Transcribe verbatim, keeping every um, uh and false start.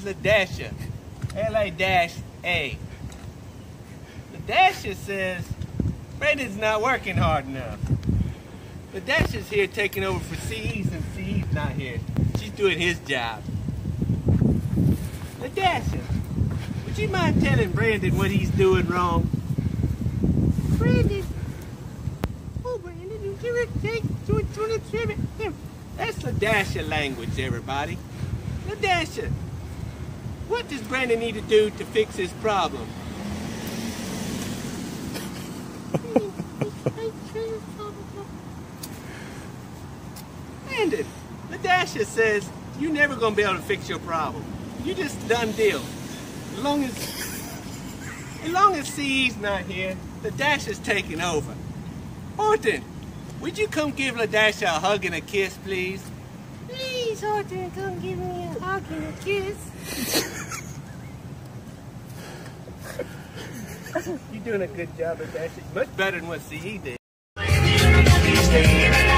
LaDasha, L A dash A. LaDasha says Brandon's not working hard enough. LaDasha's here taking over for C E's and C E's not here. She's doing his job. LaDasha, would you mind telling Brandon what he's doing wrong? Brandon? Oh, Brandon, you give it, take, do it, do it, do it. That's LaDasha language, everybody. LaDasha, what does Brandon need to do to fix his problem? Brandon, LaDasha says you're never gonna be able to fix your problem. You just done deal. As long as, as long as C E's not here, LaDasha's taking over. Horton, would you come give LaDasha a hug and a kiss, please? Please, Horton, come give me a hug and a kiss. You're doing a good job, LaDasha. Much better than what C E did.